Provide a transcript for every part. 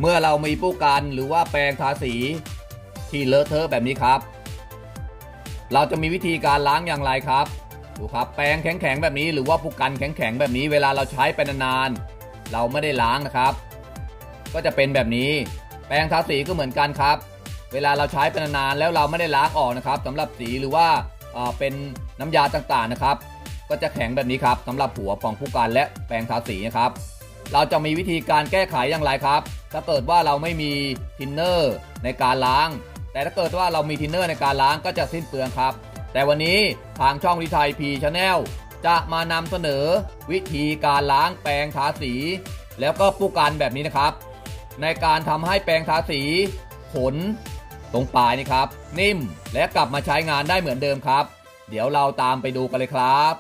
เมื่อเรามีผู้กันหรือว่าแปรงทาสีที่เลอะเทอะแบบนี้ครับเราจะมีวิธีการล้างอย่างไรครับดูครับแปรงแข็งๆแบบนี้หรือว่าผู้กันแข็งๆแบบนี้เวลาเราใช้ไปนานๆเราไม่ได้ล้างนะครับก็จะเป็นแบบนี้แปรงทาสีก็เหมือนกันครับเวลาเราใช้ไปนานๆแล้วเราไม่ได้ล้างออกนะครับสำหรับสีหรือว่าเป็นน้ำยาต่างๆนะครับก็จะแข็งแบบนี้ครับสำหรับหัวของผู้กันและแปรงทาสีนะครับเราจะมีวิธีการแก้ไขอย่างไรครับถ้าเกิดว่าเราไม่มีทินเนอร์ในการล้างแต่ถ้าเกิดว่าเรามีทินเนอร์ในการล้างก็จะสิ้นเปลืองครับแต่วันนี้ทางช่องริไทยพีชาแนลจะมานำเสนอวิธีการล้างแปรงทาสีแล้วก็ผู้กันแบบนี้นะครับในการทำให้แปรงทาสีขนตรงปลายนี่ครับนิ่มและกลับมาใช้งานได้เหมือนเดิมครับเดี๋ยวเราตามไปดูกันเลยครับ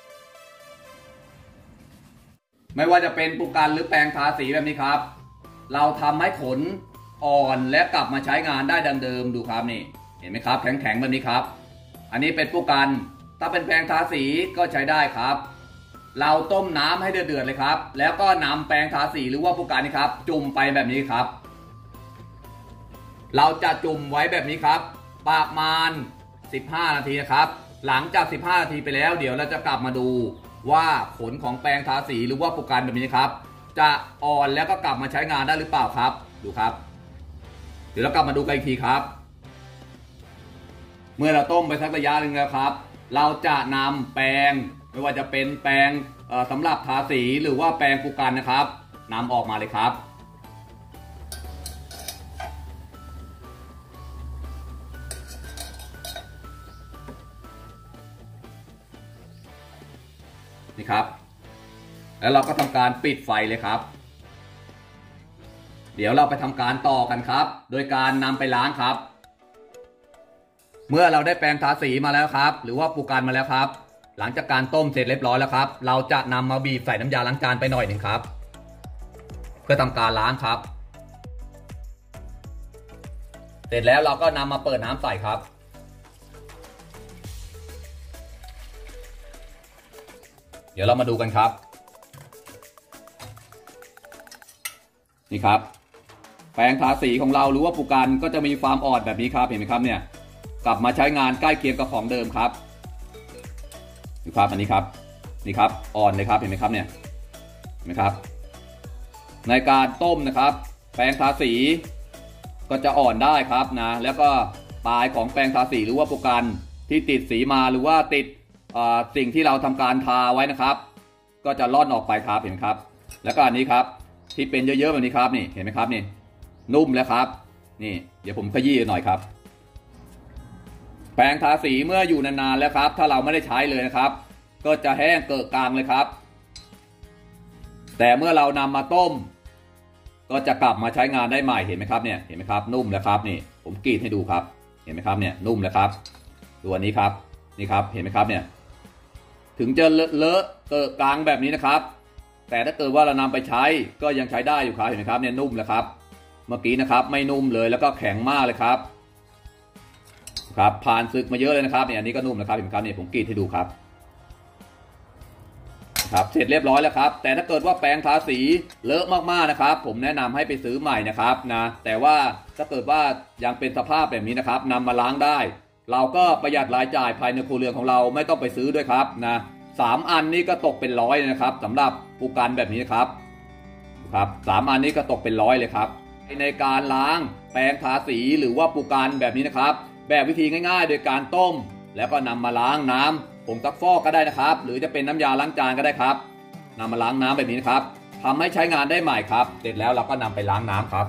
ไม่ว่าจะเป็นผู้กันหรือแปรงทาสีแบบนี้ครับเราทำให้ขนอ่อนและกลับมาใช้งานได้ดังเดิมดูครับนี่เห็นไหมครับแข็งๆแบบนี้ครับอันนี้เป็นผู้กันถ้าเป็นแปรงทาสีก็ใช้ได้ครับเราต้มน้ำให้เดือดๆเลยครับแล้วก็นำแปรงทาสีหรือว่าผู้กันนี่ครับจุ่มไปแบบนี้ครับเราจะจุ่มไว้แบบนี้ครับประมาณ15 นาทีนะครับหลังจาก15 นาทีไปแล้วเดี๋ยวเราจะกลับมาดูว่าขนของแปรงทาสีหรือว่าผู้กันแบบนี้ครับจะอ่อนแล้วก็กลับมาใช้งานได้หรือเปล่าครับดูครับเดี๋ยวเรากลับมาดูกันอีกทีครับเมื่อเราต้มไปสักระยะหนึ่งแล้วครับเราจะนำแปรงไม่ว่าจะเป็นแปรงสำหรับทาสีหรือว่าแปรงผู้กันนะครับนำออกมาเลยครับนี่ครับแล้วเราก็ทำการปิดไฟเลยครับเดี๋ยวเราไปทำการต่อกันครับโดยการนำไปล้างครับเมื่อเราได้แปรงทาสีมาแล้วครับหรือว่าผู้กันมาแล้วครับหลังจากการต้มเสร็จเรียบร้อยแล้วครับเราจะนำมาบีบใส่น้ำยาล้างจานไปหน่อยหนึ่งครับเพื่อทำการล้างครับเสร็จแล้วเราก็นำมาเปิดน้ำใส่ครับเดี๋ยวเรามาดูกันครับนี่ครับแปรงทาสีของเราหรือว่าผู้กันก็จะมีความอ่อนแบบนี้ครับเห็นไหมครับเนี่ยกลับมาใช้งานใกล้เคียงกับของเดิมครับนี่ครับอันนี้ครับนี่ครับอ่อนเลยครับเห็นไหมครับเนี่ยเห็นไหมครับในการต้มนะครับแปรงทาสีก็จะอ่อนได้ครับนะแล้วก็ปลายของแปรงทาสีหรือว่าผู้กันที่ติดสีมาหรือว่าติดสิ่งที่เราทำการทาไว้นะครับก็จะล่อนออกไปครับเห็นไหมครับแล้วก็อันนี้ครับที่เป็นเยอะๆแบบนี้ครับนี่เห็นไหมครับนี่นุ่มแล้วครับนี่เดี๋ยวผมขยี้หน่อยครับแปรงทาสีเมื่ออยู่นานๆแล้วครับถ้าเราไม่ได้ใช้เลยนะครับก็จะแห้งเกอะกางเลยครับแต่เมื่อเรานำมาต้มก็จะกลับมาใช้งานได้ใหม่เห็นไหมครับเนี่ยเห็นไหมครับนุ่มแล้วครับนี่ผมกรีดให้ดูครับเห็นไหมครับเนี่ยนุ่มแล้วครับตัวนี้ครับนี่ครับเห็นไหมครับเนี่ยถึงจะเลอะเกอะกางแบบนี้นะครับแต่ถ้าเกิดว่าเรานำไปใช้ก็ยังใช้ได้อยู่ครับเห็นไหมครับเนี่ยนุ่มแล้วครับเมื่อกี้นะครับไม่นุ่มเลยแล้วก็แข็งมากเลยครับครับผ่านศึกมาเยอะเลยนะครับเนี่ยอันนี้ก็นุ่มนะครับเห็นไหมครับเนี่ยผมกรีดให้ดูครับครับเสร็จเรียบร้อยแล้วครับแต่ถ้าเกิดว่าแปรงทาสีเลอะมากๆนะครับผมแนะนำให้ไปซื้อใหม่นะครับนะแต่ว่าถ้าเกิดว่ายังเป็นสภาพแบบนี้นะครับนำมาล้างได้เราก็ประหยัดรายจ่ายภายในครัวเรือนของเราไม่ต้องไปซื้อด้วยครับนะ3 อันนี้ก็ตกเป็น100เลยนะครับสำหรับผู้กันแบบนี้ครับ3 อันนี้ก็ตกเป็น100เลยครับในการล้างแปรงทาสีหรือว่าผู้กันแบบนี้นะครับแบบวิธีง่ายๆโดยการต้มแล้วก็นำมาล้างน้ำผงซักฟอกก็ได้นะครับหรือจะเป็นน้ำยาล้างจานก็ได้ครับนำมาล้างน้ำแบบนี้นะครับทำให้ใช้งานได้ใหม่ครับเสร็จแล้วเราก็นำไปล้างน้ำครับ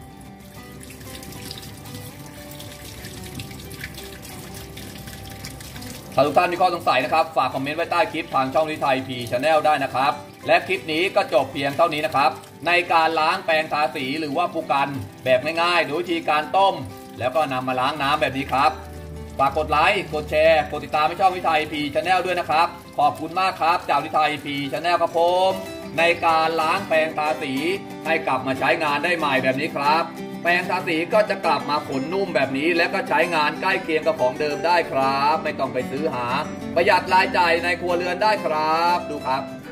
ถ้าทุกท่านมีข้อสงสัยนะครับฝากคอมเมนต์ไว้ใต้คลิปทางช่องริไทยพีชาแนลได้นะครับและคลิปนี้ก็จบเพียงเท่านี้นะครับในการล้างแปรงทาสีหรือว่าผู้กันแบบง่ายๆโดยวิธีการต้มแล้วก็นำมาล้างน้ำแบบนี้ครับฝากกดไลค์กดแชร์กดติดตามให้ช่องริไทยพีชาแนลด้วยนะครับขอบคุณมากครับจากริไทยพีชาแนลครับผมในการล้างแปรงทาสีให้กลับมาใช้งานได้ใหม่แบบนี้ครับแปรงทาสีก็จะกลับมาขนนุ่มแบบนี้และก็ใช้งานใกล้เคียงกับของเดิมได้ครับไม่ต้องไปซื้อหาประหยัดรายจ่ายในครัวเรือนได้ครับดูครับ